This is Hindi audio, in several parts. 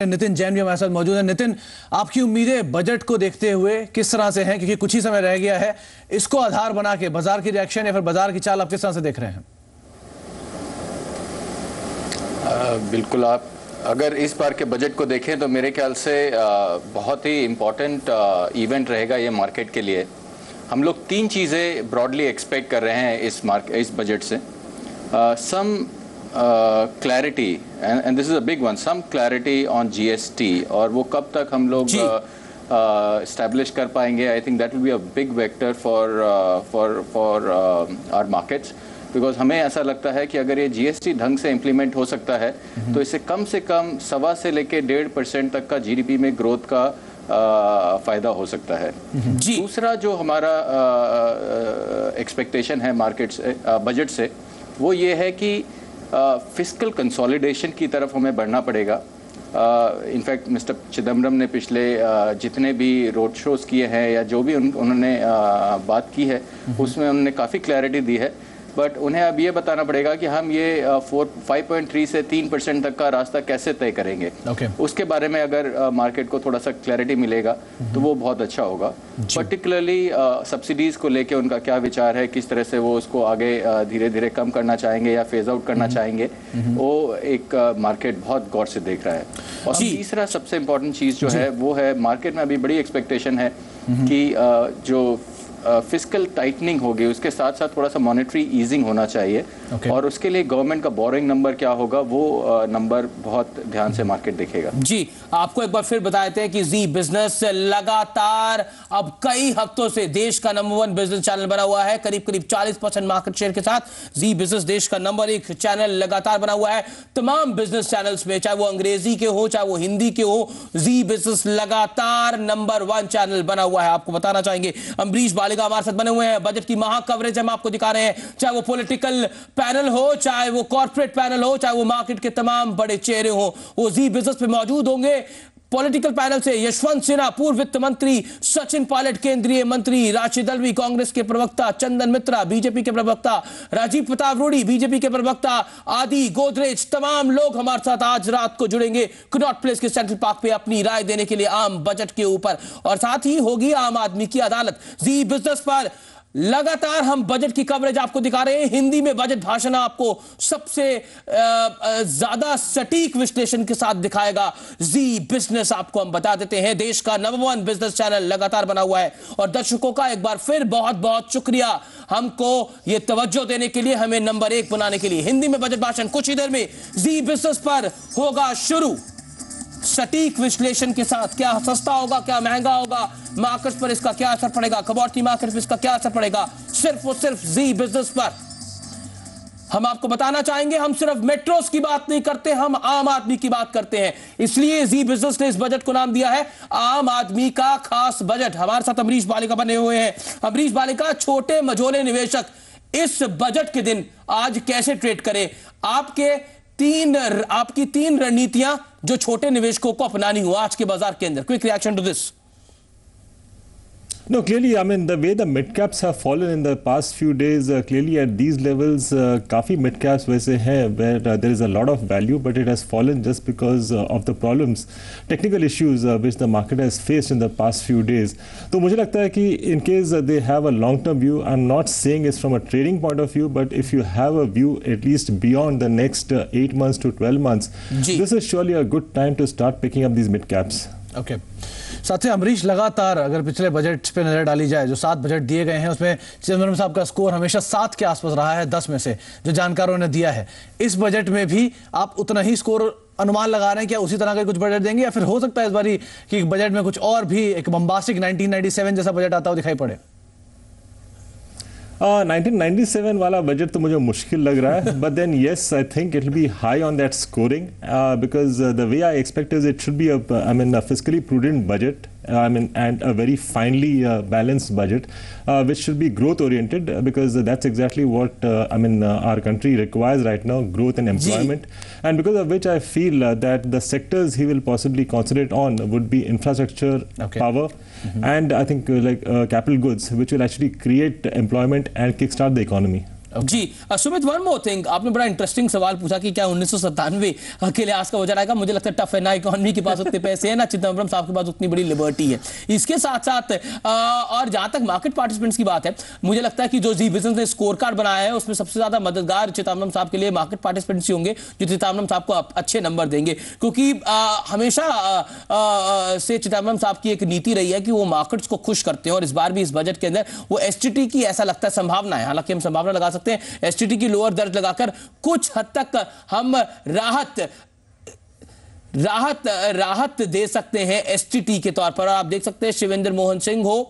नितिन जैन भी हमारे साथ मौजूद है। नितिन, आपकी उम्मीदें बजट को देखते हुए किस तरह से हैं, क्योंकि कुछ ही समय रह गया है, इसको आधार बना के बाजार की रिएक्शन या फिर बाजार की चाल आप किस तरह से देख रहे हैं? बिल्कुल, आप अगर इस बार के बजट को देखें तो मेरे ख्याल से बहुत ही इम्पोर्टेंट इवेंट रहेगा ये मार्केट के लिए। हम लोग तीन चीज़ें ब्रॉडली एक्सपेक्ट कर रहे हैं इस बजट से। Some clarity, and this is a big one, some clarity on GST, और वो कब तक हम लोग एस्टैब्लिश कर पाएंगे। I think that will be a big vector for our markets, because हमें ऐसा लगता है कि अगर ये GST ढंग से इम्प्लीमेंट हो सकता है तो इससे कम 1.25 से लेके 1.5% तक का GDP में ग्रोथ का फायदा हो सकता है। दूसरा जो हमारा एक्सपेक्टेशन है मार्केट से, बजट से, वो ये है कि फिस्कल कंसोलिडेशन की तरफ हमें बढ़ना पड़ेगा। इनफैक्ट मिस्टर चिदम्बरम ने पिछले जितने भी रोड शोज किए हैं या जो भी उन्होंने बात की है उसमें उन्होंने काफ़ी क्लैरिटी दी है, बट उन्हें अब ये बताना पड़ेगा कि हम ये 5.3 से 3% तक का रास्ता कैसे तय करेंगे। उसके बारे में अगर मार्केट को थोड़ा सा क्लैरिटी मिलेगा तो वो बहुत अच्छा होगा। पर्टिकुलरली सब्सिडीज़ को लेके उनका क्या विचार है, किस तरह से वो उसको आगे धीरे धीरे कम करना चाहेंगे या फेज आउट करना चाहेंगे, वो एक मार्केट बहुत गौर से देख रहा है। और तीसरा सबसे इम्पोर्टेंट चीज़ जो है वो है, मार्केट में अभी बड़ी एक्सपेक्टेशन है कि जो फिस्कल टाइटनिंग होगी उसके साथ साथ थोड़ा सा मॉनेटरी ईजिंग होना चाहिए। और उसके लिए गवर्नमेंट का बोरिंग नंबर क्या होगा वो नंबर बहुत ध्यान से मार्केट देखेगा। जी, आपको एक बार फिर बता देते हैं कि जी बिजनेस लगातार अब कई हफ्तों से देश का नंबर 1 बिजनेस चैनल बना हुआ है। करीब 40% मार्केट शेयर के साथ जी बिजनेस देश का नंबर 1 चैनल लगातार बना हुआ है। तमाम बिजनेस चैनल्स में, चाहे वो अंग्रेजी के हो चाहे वो हिंदी के हो, जी बिजनेस लगातार नंबर 1 चैनल बना हुआ है। आपको बताना चाहेंगे अमरीश हमारे साथ बने हुए हैं। बजट की महा कवरेज हम आपको दिखा रहे हैं, चाहे वो पॉलिटिकल पैनल हो, चाहे वो कॉर्पोरेट पैनल हो, चाहे वो मार्केट के तमाम बड़े चेहरे हो, वो जी बिजनेस पे मौजूद होंगे। पॉलिटिकल पैनल से यशवंत सिन्हा पूर्व वित्त मंत्री, सचिन पायलट केंद्रीय मंत्री, राशिद अल्वी कांग्रेस के प्रवक्ता, चंदन मित्रा बीजेपी के प्रवक्ता, राजीव प्रताप रूडी बीजेपी के प्रवक्ता, आदि गोदरेज, तमाम लोग हमारे साथ आज रात को जुड़ेंगे कनॉट प्लेस के सेंट्रल पार्क पे अपनी राय देने के लिए आम बजट के ऊपर। और साथ ही होगी आम आदमी की अदालत। जी बिजनेस पर लगातार हम बजट की कवरेज आपको दिखा रहे हैं। हिंदी में बजट भाषण आपको सबसे ज्यादा सटीक विश्लेषण के साथ दिखाएगा जी बिजनेस। आपको हम बता देते हैं देश का नंबर 1 बिजनेस चैनल लगातार बना हुआ है। और दर्शकों का एक बार फिर बहुत बहुत शुक्रिया हमको ये तवज्जो देने के लिए, हमें नंबर 1 बनाने के लिए। हिंदी में बजट भाषण कुछ ही देर में जी बिजनेस पर होगा शुरू, सटीक विश्लेषण के साथ। क्या सस्ता होगा, क्या महंगा होगा, मार्केट पर इसका क्या असर पड़ेगा, कमोडिटी मार्केट पर इसका क्या असर पड़ेगा, सिर्फ और सिर्फ जी बिजनेस पर। हम आपको बताना चाहेंगे, हम सिर्फ मेट्रोस की बात नहीं करते, हम आम आदमी की बात करते हैं। इसलिए जी बिजनेस ने इस बजट को नाम दिया है आम आदमी का खास बजट। हमारे साथ अमरीश बालिका बने हुए हैं। अमरीश बालिका, छोटे मझोले निवेशक इस बजट के दिन आज कैसे ट्रेड करें? आपकी तीन रणनीतियां जो छोटे निवेशकों को अपनानी हो आज के बाजार के अंदर। Quick reaction to this. No, clearly, I mean, the way the mid-caps have fallen in the past few days, clearly at these levels, काफ़ी mid-caps वैसे हैं where there is a lot of value, but it has fallen just because of the problems, technical issues which the market has faced in the past few days. तो मुझे लगता है कि in case they have a long-term view, I'm not saying it's from a trading point of view, but if you have a view at least beyond the next 8 months to 12 months, this is surely a good time to start picking up these mid-caps. Okay. साथ ही अमरीश, लगातार अगर पिछले बजट पे नजर डाली जाए, जो 7 बजट दिए गए हैं उसमें चिदम्बरम साहब का स्कोर हमेशा 7 के आसपास रहा है 10 में से, जो जानकारों ने दिया है। इस बजट में भी आप उतना ही स्कोर अनुमान लगा रहे हैं, क्या उसी तरह का कुछ बजट देंगे, या फिर हो सकता है इस बारी कि बजट में कुछ और भी एक बम्बास्टिक 1997 जैसा बजट आता हो दिखाई पड़े? 1997 वाला बजट तो मुझे मुश्किल लग रहा है, but then yes, I think it will be high on that scoring because the way I expect is it should be a fiscally prudent budget. And a very finely balanced budget, which should be growth oriented, because that's exactly what our country requires right now, growth and employment. And because of which I feel that the sectors he will possibly concentrate on would be infrastructure, power, and I think capital goods, which will actually create employment and kickstart the economy. जी सुमित, वन मोर थिंग, आपने बड़ा इंटरेस्टिंग सवाल पूछा कि क्या 1997 के लिहाज का वजह आएगा। मुझे लगता है टफ है, ना इकोनॉमी के पास उतने पैसे हैं, ना चिदम्बरम साहब के पास उतनी बड़ी लिबर्टी है। इसके साथ साथ और जहां तक मार्केट पार्टिसिपेंट्स की बात है, मुझे लगता है कि जो जी बिजनेस ने स्कोर कार्ड बनाया है उसमें सबसे ज्यादा मददगार चिदम्बरम साहब के लिए मार्केट पार्टिसिपेंट्स ही होंगे, जो चिदम्बरम साहब को अच्छे नंबर देंगे। क्योंकि हमेशा से चिदम्बरम साहब की एक नीति रही है कि वो मार्केट्स को खुश करते हैं, और इस बार भी इस बजट के अंदर वो एसटीटी की ऐसा लगता है संभावना है, हालांकि हम संभावना लगा सकते हैं एसटीटी की लोअर दर्ज लगाकर कुछ हद तक हम राहत दे सकते हैं एसटीटी के तौर पर। आप देख सकते हैं शिवेंद्र मोहन सिंह हो,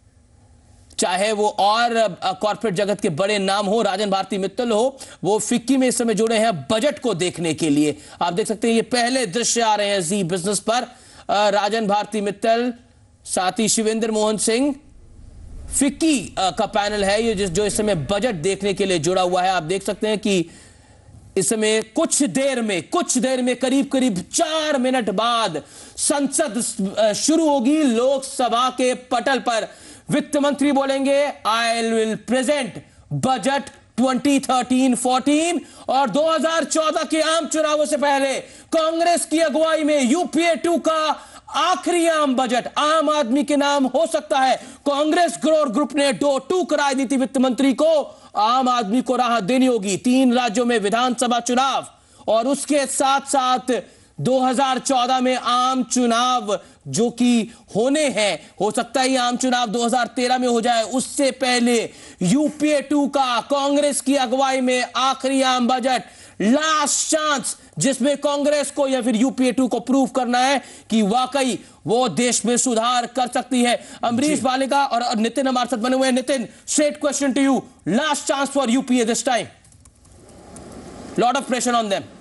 चाहे वो और कॉर्पोरेट जगत के बड़े नाम हो, राजन भारती मित्तल हो, वो फिक्की में इस समय जुड़े हैं बजट को देखने के लिए। आप देख सकते हैं ये पहले दृश्य आ रहे हैं जी बिजनेस पर, राजन भारती मित्तल साथ ही शिवेंद्र मोहन सिंह, फिक्की का पैनल है ये जो इस समय बजट देखने के लिए जुड़ा हुआ है। आप देख सकते हैं कि इस समय कुछ देर में करीब 4 मिनट बाद संसद शुरू होगी। लोकसभा के पटल पर वित्त मंत्री बोलेंगे आई विल प्रेजेंट बजट 2013-14, और 2014 के आम चुनावों से पहले कांग्रेस की अगुवाई में यूपीए 2 का आखिरी आम बजट आम आदमी के नाम हो सकता है। कांग्रेस ग्रुप ने टूक कराई दी थी वित्त मंत्री को, आम आदमी को राहत देनी होगी। 3 राज्यों में विधानसभा चुनाव और उसके साथ साथ 2014 में आम चुनाव जो कि होने हैं, हो सकता है ये आम चुनाव 2013 में हो जाए, उससे पहले यूपीए 2 का कांग्रेस की अगुवाई में आखिरी आम बजट, लास्ट चांस जिसमें कांग्रेस को या फिर यूपीए 2 को प्रूव करना है कि वाकई वो देश में सुधार कर सकती है। अमरीश बालिका और नितिन हमारे साथ बने हुए हैं। Nitin, straight question to you, last chance for UPA this time, lot of pressure on them.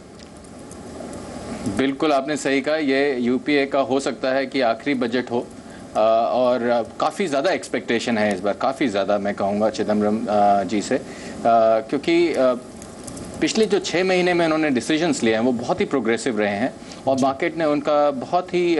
बिल्कुल आपने सही कहा, ये यूपीए का हो सकता है कि आखिरी बजट हो, और काफ़ी ज़्यादा एक्सपेक्टेशन है इस बार, काफ़ी ज़्यादा मैं कहूँगा चिदम्बरम जी से, क्योंकि पिछले जो 6 महीने में उन्होंने डिसीजंस लिए हैं वो बहुत ही प्रोग्रेसिव रहे हैं, और मार्केट ने उनका बहुत ही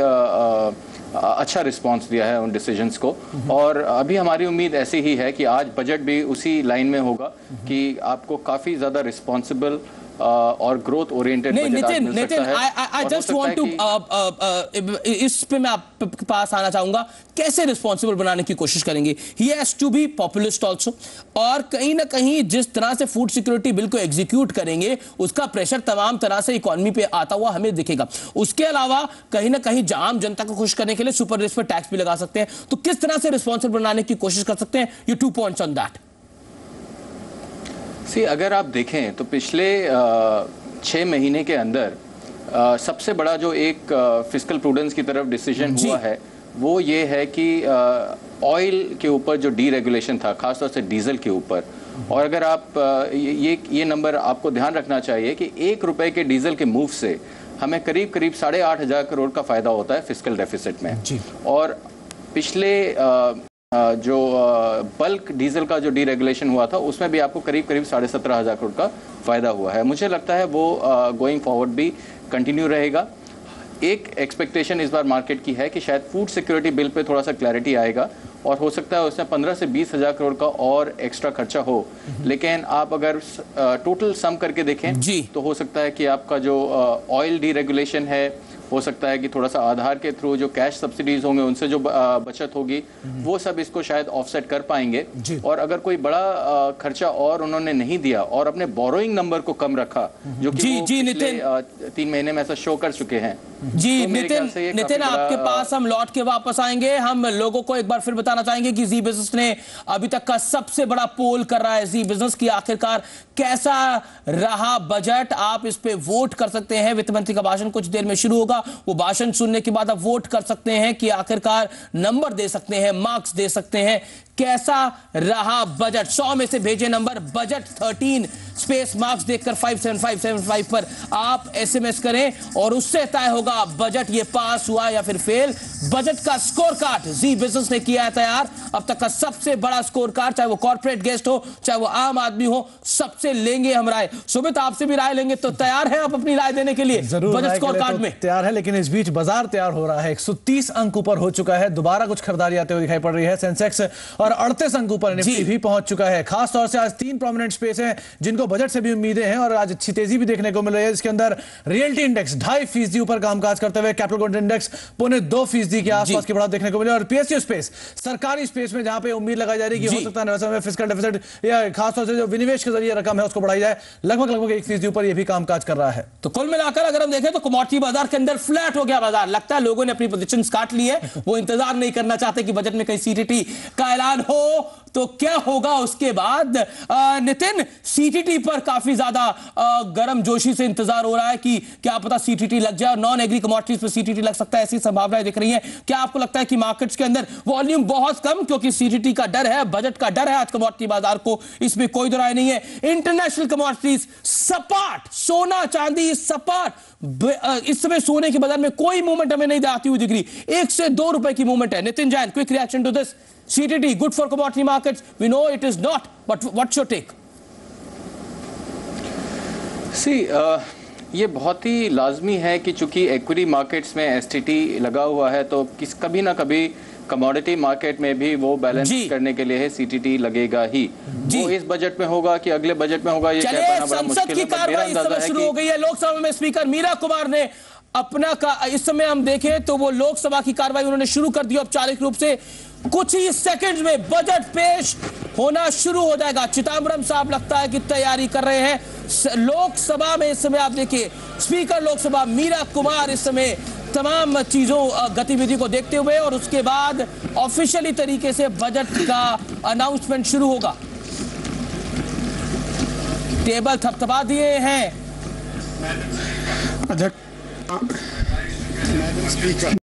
अच्छा रिस्पांस दिया है उन डिसीजंस को। और अभी हमारी उम्मीद ऐसी ही है कि आज बजट भी उसी लाइन में होगा कि आपको काफ़ी ज़्यादा रिस्पॉन्सिबल और growth oriented Nitin, I just want to इस पे मैं आपके पास आना चाहूंगा, कैसे रिस्पॉन्सिबल बनाने की कोशिश करेंगे? He has to be populist also, और कहीं ना कहीं जिस तरह से फूड सिक्योरिटी बिल को एग्जीक्यूट करेंगे उसका प्रेशर तमाम तरह से इकोनॉमी पे आता हुआ हमें दिखेगा। उसके अलावा कहीं ना कहीं आम जनता को खुश करने के लिए सुपर रिच पर टैक्स भी लगा सकते हैं। तो किस तरह से रिस्पॉन्सिबल बनाने की कोशिश कर सकते हैं? You 2 points on that. अगर आप देखें तो पिछले 6 महीने के अंदर सबसे बड़ा जो एक फिस्कल प्रूडेंस की तरफ डिसीजन हुआ है वो ये है कि ऑयल के ऊपर जो डीरेगुलेशन था, खासतौर से डीजल के ऊपर। और अगर आप ये नंबर आपको ध्यान रखना चाहिए कि 1 रुपए के डीजल के मूव से हमें करीब 8,500 करोड़ का फायदा होता है फिस्कल डेफिसिट में। और पिछले जो बल्क डीजल का जो डीरेगुलेशन हुआ था उसमें भी आपको करीब 17,500 करोड़ का फायदा हुआ है। मुझे लगता है वो गोइंग फॉरवर्ड भी कंटिन्यू रहेगा। एक एक्सपेक्टेशन इस बार मार्केट की है कि शायद फूड सिक्योरिटी बिल पे थोड़ा सा क्लैरिटी आएगा, और हो सकता है उसमें 15 से 20,000 करोड़ का और एक्स्ट्रा खर्चा हो। लेकिन आप अगर टोटल सम करके देखें तो हो सकता है कि आपका जो ऑयल डीरेगुलेशन है, हो सकता है कि थोड़ा सा आधार के थ्रू जो कैश सब्सिडीज होंगे उनसे जो बचत होगी वो सब इसको शायद ऑफसेट कर पाएंगे। और अगर कोई बड़ा खर्चा और उन्होंने नहीं दिया और अपने बोरोइंग नंबर को कम रखा, जो कि पिछले 3 महीने में ऐसा शो कर चुके हैं। जी तो नितिन आपके पास हम लौट के वापस आएंगे। हम लोगों को एक बार फिर बताना चाहेंगे कि जी बिजनेस ने अभी तक का सबसे बड़ा पोल कर रहा है जी बिजनेस की, आखिरकार कैसा रहा बजट। आप इस पे वोट कर सकते हैं। वित्त मंत्री का भाषण कुछ देर में शुरू होगा, वो भाषण सुनने के बाद आप वोट कर सकते हैं कि आखिरकार नंबर दे सकते हैं, मार्क्स दे सकते हैं, कैसा रहा बजट। 100 में से भेजे नंबर बजट 13 स्पेस मार्क्स देखकर 57575 पर आप SMS करें और उससे तय होगा बजट ये पास हुआ या फिर फेल। बजट का स्कोर कार्ड जी बिजनेस ने किया है तैयार, अब तक का सबसे बड़ा स्कोर कार्ड, चाहे वो कॉर्पोरेट गेस्ट हो चाहे वो आम आदमी हो, सबसे लेंगे हम राय। सुमित, आपसे भी राय लेंगे, तो तैयार है आप अपनी राय देने के लिए बजट स्कोर कार्ड में? तैयार है, लेकिन इस बीच बाजार तैयार हो रहा है। 130 अंक ऊपर हो चुका है, दोबारा कुछ खरीदारी आते हुए दिखाई पड़ रही है। सेंसेक्स और 38 अंक ऊपर निफ्टी भी पहुंच चुका है। खास तौर से आज 3 प्रोमिनेंट स्पेस हैं जिनको बजट से भी उम्मीदें हैं और आज अच्छी तेजी भी देखने को मिल रही है। इसके अंदर रियल्टी इंडेक्स 2.5% ऊपर कामकाज करते हुए, कैपिटल गुड इंडेक्स 0.25% के आसपास की बढ़त देखने को मिली और PSU स्पेस, सरकारी स्पेस में जहां पे उम्मीद लगाई जा रही है कि हो सकता है फिस्कल डेफिसिट या खासतौर से जो विनिवेश के जरिए रकम है उसको बढ़ाई जाए, लगभग 1% ऊपर ये भी कामकाज कर रहा है। तो कुल मिलाकर अगर हम देखें तो कमोडिटी बाजार के अंदर फ्लैट हो गया बाजार। लगता है लोगों ने अपनी पोजीशंस काट ली है, वो इंतजार नहीं करना चाहते कि बजट में कहीं CTT का ऐलान हो तो क्या होगा उसके बाद। नितिन, CTT पर काफी ज्यादा गर्म जोशी से इंतजार हो रहा है कि क्या पता CTT लग जाए और नॉन एग्री कमोडिटीज पर CTT लग सकता है, ऐसी संभावनाएं दिख रही हैं। क्या आपको लगता है कि मार्केट्स के अंदर वॉल्यूम बहुत कम क्योंकि CTT का डर है, बजट का डर है आज कमोडिटी बाजार को, इसमें कोई राय नहीं है। इंटरनेशनल कमोडिटीज सपाट, सोना चांदी सपाट, इस समय सोने के बाजार में कोई मूवमेंट हमें नहीं आती हुई दिख रही, 1 से 2 रुपए की मूवमेंट है। Nitin Jain, quick reaction to this. CTT good for commodity markets? We know it is not, but what's your take? See, ये बहुत ही लाजमी है कि चूंकि इक्विटी मार्केट्स में STT लगा हुआ है तो कभी ना कभी कमोडिटी मार्केट में भी वो बैलेंस करने के लिए है CTT लगेगा ही। वो इस बजट में होगा कि अगले बजट में होगा, ये कह पाना बड़ा मुश्किल है। संसद की कार्रवाई इस समय शुरू हो गई है। लोकसभा में स्पीकर मीरा कुमार ने अपना इस समय हम देखें तो वो लोकसभा की कार्रवाई उन्होंने शुरू कर दी। औपचारिक रूप से कुछ ही सेकंड्स में बजट पेश होना शुरू हो जाएगा। चिदम्बरम साहब लगता है कि तैयारी कर रहे हैं। लोकसभा में इस समय आप देखिए स्पीकर लोकसभा मीरा कुमार इस समय तमाम चीजों गतिविधि को देखते हुए और उसके बाद ऑफिशियली तरीके से बजट का अनाउंसमेंट शुरू होगा। टेबल थपथपा दिए हैं। स्पीकर